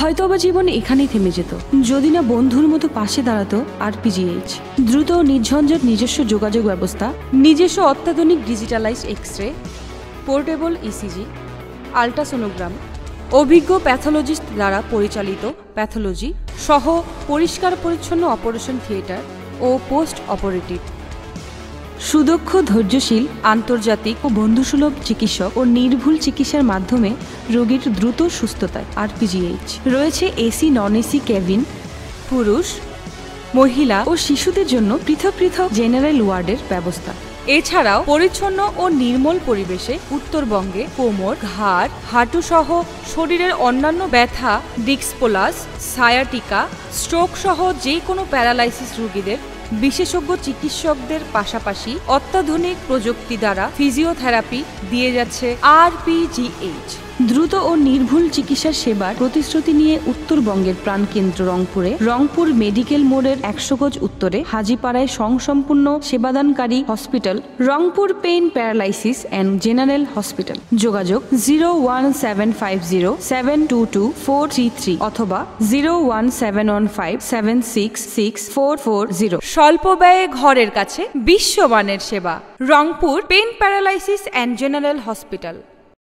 হয়তোবা জীবন এখানেই থেমে যেত যদি না বন্ধুর মতো পাশে দাঁড়াতো আরপিজিএইচ। দ্রুত ও নির্ঝঞ্ঝট নিজস্ব যোগাযোগ ব্যবস্থা, নিজস্ব অত্যাধুনিক digitalised x-ray, portable ECG, ultrasonogram, অভিজ্ঞ প্যাথোলজিস্ট দ্বারা পরিচালিত প্যাথোলজি সহ পরিষ্কার পরিচ্ছন্ন অপারেশন থিয়েটার ও পোস্ট অপারেটিভ, সুদক্ষ ধৈর্যশীল আন্তর্জাতিক ও বন্ধুসুলভ চিকিৎসক ও নির্ভুল চিকিৎসার মাধ্যমে রোগীর দ্রুত সুস্থতায় আরপিজিএইচ। রয়েছে এসি নন এসি কেবিন, পুরুষ, মহিলা ও শিশুদের জন্য পৃথক পৃথক জেনারেল ওয়ার্ডের ব্যবস্থা। এছাড়াও পরিচ্ছন্ন ও নির্মল পরিবেশে উত্তরবঙ্গে কোমর, ঘাড়, হাঁটু সহ শরীরের অন্যান্য ব্যথা, ডিস্কোলাস, সায়াটিকা, স্ট্রোক সহ যে কোনো প্যারালাইসিস রোগীদের বিশেষজ্ঞ চিকিৎসকদের পাশাপাশি অত্যাধুনিক প্রযুক্তি দ্বারা ফিজিওথেরাপি দিয়ে যাচ্ছে আরপিজিএইচ। দ্রুত ও নির্ভুল চিকিৎসা সেবার প্রতিশ্রুতি নিয়ে উত্তরবঙ্গের প্রাণকেন্দ্র রংপুরে রংপুর মেডিকেল মোড়ের 100 গজ উত্তরে হাজিপাড়ায় স্বয়ংসম্পূর্ণ সেবাদানকারী hospital Rangpur pain paralysis and general hospital. যোগাযোগ 01750722433 অথবা 01715766440। স্বল্প ব্যয়ে ঘরের কাছে বিশ্বমানের সেবা। Rangpur pain paralysis and general hospital.